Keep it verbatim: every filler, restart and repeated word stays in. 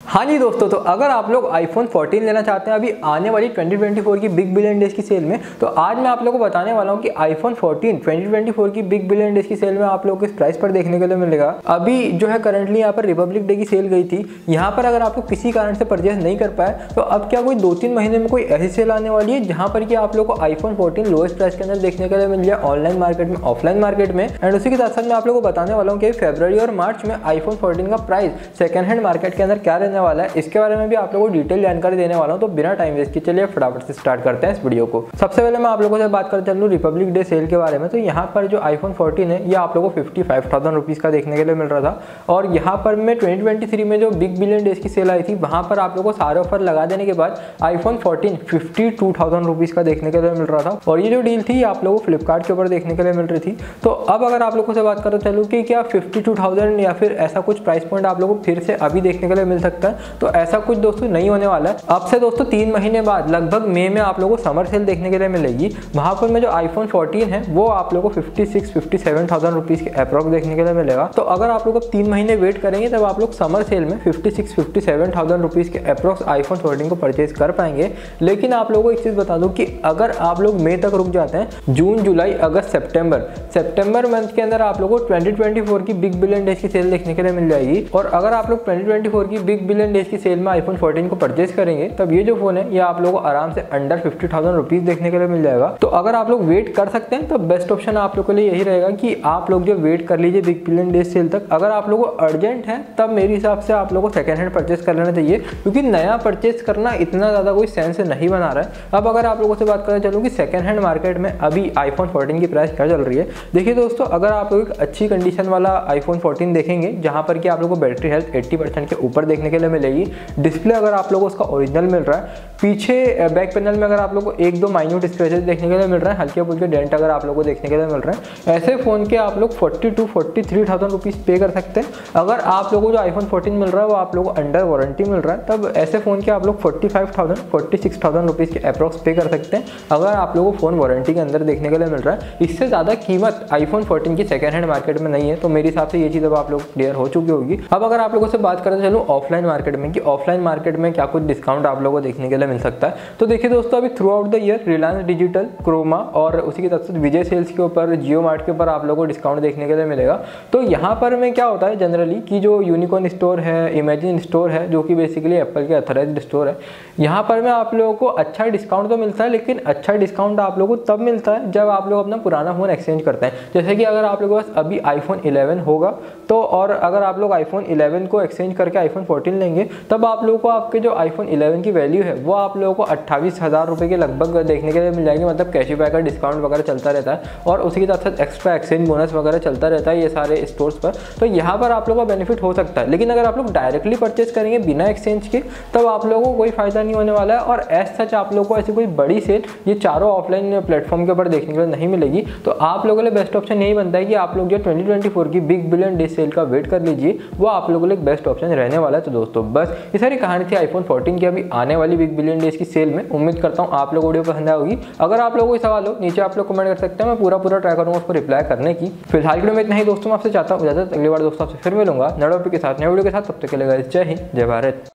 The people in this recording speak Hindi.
हाँ जी दोस्तों, तो अगर आप लोग आईफोन फोर्टीन लेना चाहते हैं अभी आने वाली ट्वेंटी ट्वेंटी फोर की बिग बिलियन डेज की सेल में, तो आज मैं आप लोगों को बताने वाला हूँ कि iPhone fourteen twenty twenty four की बिग बिलियन डेज की सेल में आप लोगों को इस प्राइस पर देखने के लिए मिलेगा। अभी जो है करंटली यहाँ पर रिपब्लिक डे की सेल गई थी, यहाँ पर अगर आप लोग किसी कारण से परचेज नहीं कर पाए तो अब क्या कोई दो तीन महीने में कोई ऐसी सेल आने वाली है जहाँ पर कि आप लोग को आईफोन फोर्टीन लोएस्ट प्राइस के अंदर देखने के लिए मिल जाए ऑनलाइन मार्केट में, ऑफलाइन मार्केट में। एंड उसी के साथ साथ मैं आप लोगों को बताने वाला हूँ कि फरवरी और मार्च में आईफोन फोर्टीन का प्राइस सेकंड हैंड मार्केट के अंदर क्या रहने वाला है, इसके बारे में भी आप लोगों को डिटेल जानकारी देने वाला हूं। तो बिना टाइम वेस्ट किए चलिए फटाफट से स्टार्ट करते हैं इस वीडियो को। सबसे पहले मैं आप लोगों से बात करते चलूं रिपब्लिक डे सेल के बारे में। तो यहाँ पर जो आईफोन फोर्टीन है ये आप लोगों को फिफ्टी फाइव थाउजेंड रुपीज का देखने के लिए मिल रहा था, और यहाँ पर मैं ट्वेंटी ट्वेंटी थ्री में जो बिग बिलियन डेज की सेल आई थी वहां पर आप लोगों को सारे ऑफर लगा देने के बाद iPhone fourteen fifty two thousand rupees का देखने के लिए मिल रहा था। और ये जो डील थी आप लोगों को फ्लिपकार्ट के ऊपर देखने के लिए मिल रही थी। तो अब अगर आप लोगों से बात करें चलूँ कि क्या फिफ्टी टू थाउजेंड या फिर ऐसा कुछ प्राइस पॉइंट आप लोगों को फिर से अभी देखने के लिए मिल सकता है, तो ऐसा कुछ दोस्तों नहीं होने वाला है। अब से दोस्तों तीन महीने बाद लगभग मई में आप लोगों को समर सेल देखने के लिए मिलेगी। वहां पर में जो आईफोन फोर्टीन है वो आप लोगों को fifty six fifty seven thousand rupees के अप्रॉक्स देखने के लिए मिलेगा। तो अगर आप लोग तीन महीने वेट करेंगे तब आप लोग समर सेल में fifty six fifty seven thousand rupees के अप्रॉक्स आईफोन फोर्टीन को परचेज कर पाएंगे। लेकिन आप लोगों को एक चीज बता दूं कि अगर आप लोग मई तक रुक जाते हैं, जून जुलाई अगस्त सितंबर सितंबर मंथ के अंदर आप लोगों को ट्वेंटी ट्वेंटी फोर की बिग बिलियन डेज की सेल देखने के लिए मिल जाएगी। और अगर आप लोग ट्वेंटी ट्वेंटी फोर की बिग बिलियन डेज की सेल में आईफोन फोर्टीन को परचेज करेंगे तब ये जो फोन है ये आप लोगों को आराम से अंडर फिफ्टी थाउजेंड रुपीज देखने के लिए मिल जाएगा। तो अगर आप लोग वेट कर सकते हैं तो बेस्ट ऑप्शन आप लोगों के लिए यही रहेगा कि आप लोग जो वेट कर लीजिए बिग बिलियन डेज सेल तक। अगर आप लोगों को अर्जेंट है तब मेरे हिसाब से आप लोगों को सेकंड हैंड परचेज कर लेना चाहिए, क्योंकि नया परचेज करना इतना ज्यादा कोई सेंस नहीं बना रहा है। अब अगर आप लोगों से बात करें चलूँ कि सेकंड हैंड मार्केट में अभी आईफोन फोर्टीन की प्राइस क्या चल रही है। देखिए दोस्तों, अगर आप लोग एक अच्छी कंडीशन वाला आईफोन फोर्टीन देखेंगे जहां पर कि आप लोगों को बैटरी हेल्थ एट्टी परसेंट के ऊपर देखने के लिए मिलेगी, डिस्प्ले अगर आप लोगों को उसका ओरिजिनल मिल रहा है, पीछे बैक पैनल में अगर आप लोगों को एक दो माइन्यूट स्क्रैचेस देखने के लिए मिल रहे हैं, हल्के फुल्के डेंट अगर आप लोगों को देखने के लिए मिल रहे हैं, ऐसे फोन के आप लोग forty two forty three thousand rupees pay कर सकते हैं। अगर आप लोगों को जो आईफोन फोर्टीन मिल रहा है वो आप लोगों को अंडर वारंटी मिल रहा है, तब ऐसे फोन के आप लोग forty five thousand forty six thousand rupees के अप्रॉक्स पे कर सकते हैं अगर आप लोगों को फोन वारंटी के अंदर देखने के लिए मिल रहा है। इससे ज्यादा कीमत आईफोन फोर्टीन की सेकंड हैंड मार्केट में नहीं है। तो मेरे हिसाब से ये चीज अब आप लोग क्लियर हो चुकी होगी। अब अगर आप लोगों से बात करें चलूँ ऑफलाइन मार्केट में कि ऑफलाइन मार्केट में क्या कुछ डिस्काउंट आप लोगों को देखने के लिए मिल सकता है, तो देखिए दोस्तों अभी throughout the year Reliance Digital, Croma और उसी के साथ साथ विजय सेल्स के ऊपर, जियो मार्ट के ऊपर आप लोगों को डिस्काउंट देखने के लिए मिलेगा। तो यहाँ पर में क्या होता है जनरली कि जो यूनिकॉर्न स्टोर है, इमेजिन स्टोर है, जो कि बेसिकली एप्पल के अथॉराइज्ड स्टोर है, यहाँ पर में आप लोगों को अच्छा डिस्काउंट तो मिलता है, लेकिन अच्छा डिस्काउंट आप लोगों को तब मिलता है जब आप लोग अपना पुराना फोन एक्सचेंज करते हैं। जैसे कि अगर आप लोगों के पास अभी आईफोन इलेवन होगा तो, और अगर आप लोग आईफोन इलेवन को एक्सचेंज करके आईफोन फोर्टीन लेंगे तब आप लोगों को आपके जो आईफोन इलेवन की वैल्यू है वो आप लोगों को अट्ठाईस हजार रुपए के लगभग देखने के लिए मिल जाएगी। मतलब कैशबैक का डिस्काउंट वगैरह चलता रहता है और उसी के साथ साथ एक्स्ट्रा एक्सचेंज बोनस वगैरह चलता रहता है ये सारे स्टोर्स पर। तो यहाँ पर आप लोगों का बेनिफिट हो सकता है, लेकिन अगर आप लोग डायरेक्टली परचेज करेंगे बिना एक्सचेंज के तब आप लोगों को कोई फायदा नहीं होने वाला है। और एज सच आप लोगों को ऐसी कोई बड़ी सेल ये चारों ऑफलाइन प्लेटफॉर्म के ऊपर देखने के लिए नहीं मिलेगी। तो आप लोगों के लिए बेस्ट ऑप्शन यही बनता है कि आप लोग जो ट्वेंटी ट्वेंटी फोर की बिग बिलियन डे सेल का वेट कर लीजिए, वो आप लोगों के लिए बेस्ट ऑप्शन रहने वाला है। तो दोस्तों बस ये सारी कहानी थी आईफोन फोर्टीन की अभी आने वाली बिग बिलियन डेज की सेल में। उम्मीद करता हूँ आप लोग वीडियो पसंद आएगी। अगर आप लोगों को कोई सवाल हो नीचे आप लोग कमेंट कर सकते हैं, मैं पूरा पूरा ट्राई करूंगा उसको रिप्लाई करने की। फिलहाल वीडियो में इतना ही दोस्तों, मैं आपसे चाहता हूँ इजाजत, अगली बार दोस्तों आपसे फिर मिलूंगा नए टॉपिक के साथ, नए वीडियो के साथ। तब तक के लिए जय हिंद, जय भारत।